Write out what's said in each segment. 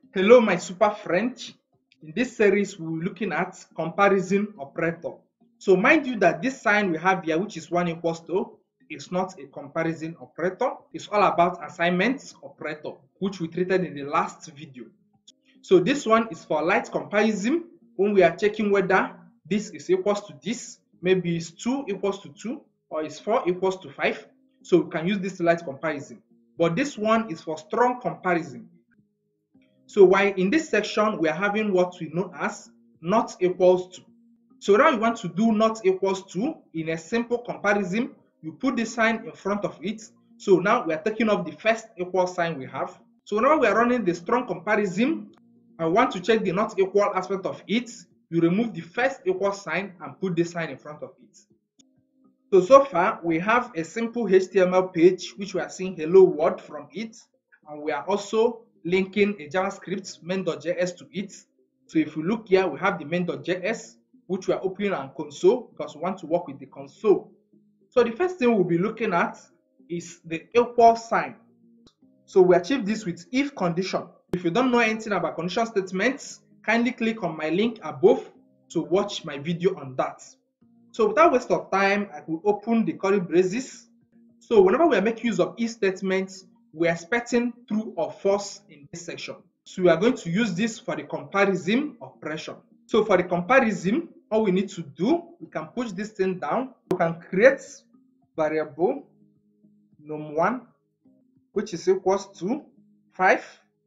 Hello, my super friend. In this series, we're looking at comparison operator. So mind you that this sign we have here, which is 1 equals to, is not a comparison operator. It's all about assignment operator, which we treated in the last video. So this one is for light comparison when we are checking whether this is equals to this. Maybe it's 2 equals to 2 or it's 4 equals to 5. So we can use this light comparison. But this one is for strong comparison. So while in this section, we are having what we know as not equals to. So now you want to do not equals to in a simple comparison, you put the sign in front of it. So now we are taking off the first equal sign we have. So now we are running the strong comparison. I want to check the not equal aspect of it. You remove the first equal sign and put the sign in front of it. So far, we have a simple HTML page which we are seeing hello world from it. And we are also linking a JavaScript main.js to it. So if you look here, we have the main.js, which we are opening on console because we want to work with the console. So the first thing we'll be looking at is the equal sign. So we achieve this with if condition. If you don't know anything about condition statements, kindly click on my link above to watch my video on that. So without waste of time, I will open the curly braces. So whenever we are making use of if statements, we are expecting true or false in this section. So we are going to use this for the comparison operation. So for the comparison, all we need to do, we can push this thing down. We can create variable num1, which is equals to 5.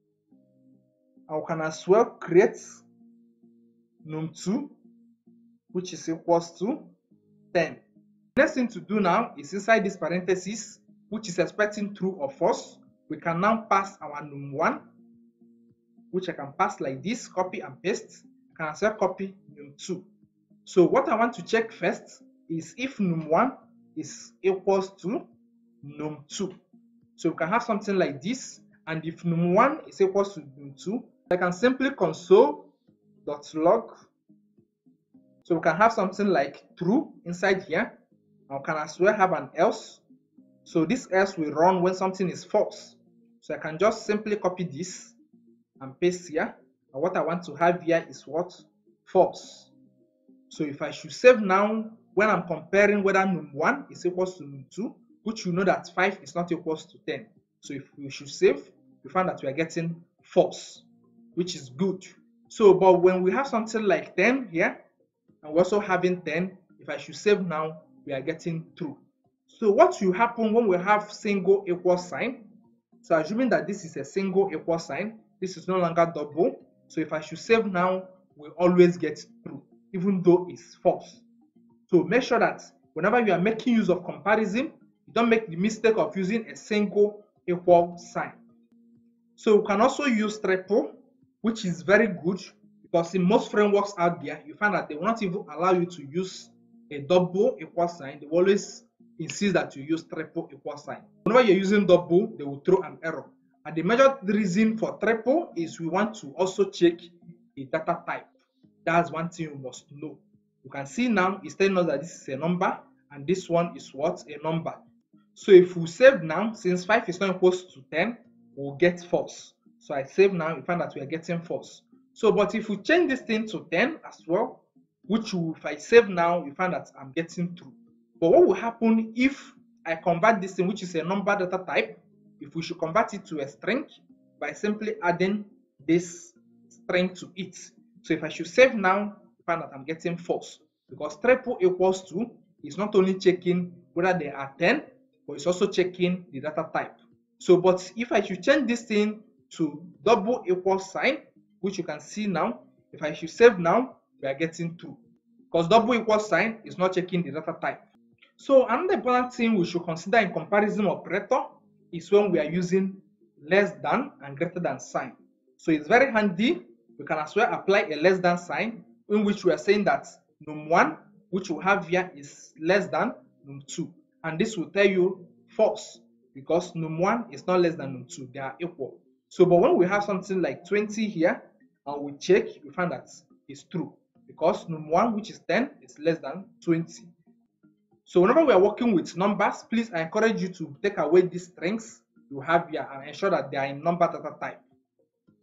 And we can as well create num2, which is equals to 10. Next thing to do now is inside this parenthesis, which is expecting true or false, we can now pass our num1, which I can pass like this, copy and paste. I can also copy num2. So what I want to check first is if num1 is equals to num2. So we can have something like this, and if num1 is equals to num2, I can simply console.log. So we can have something like true inside here, and we can as well have an else. So this else will run when something is false. So I can just simply copy this and paste here. And what I want to have here is what? False. So if I should save now, when I'm comparing whether num1 is equals to num2, which you know that 5 is not equals to 10. So if we should save, we find that we are getting false, which is good. So, but when we have something like 10 here, and we're also having 10, if I should save now, we are getting true. So what will happen when we have single equal sign? So assuming that this is a single equal sign, this is no longer double. So if I should save now, we always get true, even though it's false. So make sure that whenever you are making use of comparison, you don't make the mistake of using a single equal sign. So we can also use triple, which is very good because in most frameworks out there, you find that they will not even allow you to use a double equal sign. They will always insist that you use triple equal sign. Whenever you're using double, they will throw an error. And the major reason for triple is we want to also check a data type. That's one thing you must know. You can see now it's telling us that this is a number and this one is what? A number. So if we save now, since 5 is not equals to 10, we'll get false. So I save now, we find that we are getting false. So, but if we change this thing to 10 as well, which if I save now, we find that I'm getting true. But what will happen if I convert this thing, which is a number data type, if we should convert it to a string by simply adding this string to it? So if I should save now, we find that I'm getting false because triple equals to is not only checking whether there are 10, but it's also checking the data type. So, but if I should change this thing to double equal sign, which you can see now, if I should save now, we are getting true because double equal sign is not checking the data type. So another important thing we should consider in comparison operator is when we are using less than and greater than sign. So it's very handy. We can as well apply a less than sign in which we are saying that num1, which we have here, is less than num2. And this will tell you false because num1 is not less than num2. They are equal. So, but when we have something like 20 here and we check, we find that it's true because num1, which is 10, is less than 20. So whenever we are working with numbers, please, I encourage you to take away these strings you have here and ensure that they are in number data type.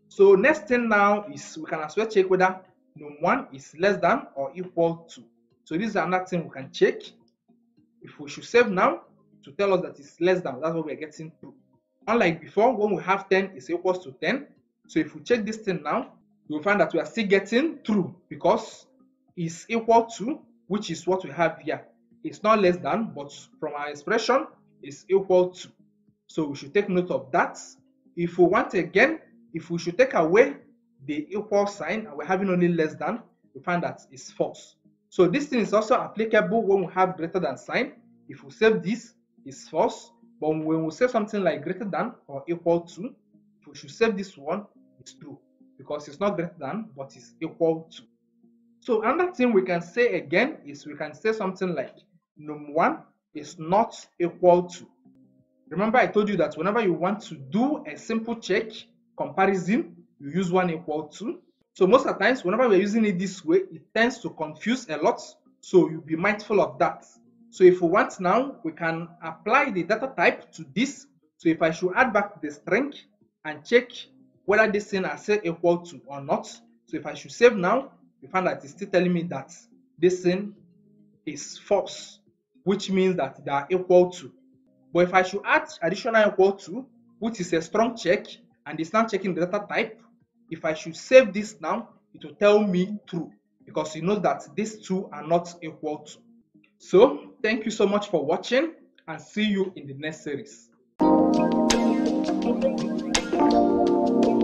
So next thing now is we can as well check whether num1 is less than or equal to. So this is another thing we can check. If we should save now to tell us that it's less than, that's what we're getting true. Unlike before, when we have 10 is equals to 10. So if we check this thing now, we will find that we are still getting true because it's equal to, which is what we have here. It's not less than, but from our expression, it's equal to. So we should take note of that. If we want again, if we should take away the equal sign and we're having only less than, we find that it's false. So this thing is also applicable when we have greater than sign. If we save this, it's false. But when we say something like greater than or equal to, if we should save this one, it's true because it's not greater than, but it's equal to. So another thing we can say again is we can say something like num1 is not equal to. Remember I told you that whenever you want to do a simple check comparison, you use 1 equal to. So most of the times, whenever we're using it this way, it tends to confuse a lot. So you'll be mindful of that. So if we want now, we can apply the data type to this. So if I should add back the string and check whether this thing is equal to or not. So if I should save now, we find that it's still telling me that this thing is false, which means that they are equal to. But if I should add additional equal to, which is a strong check, and it's now checking the data type, if I should save this now, it will tell me true because you know that these two are not equal to. So thank you so much for watching and see you in the next series.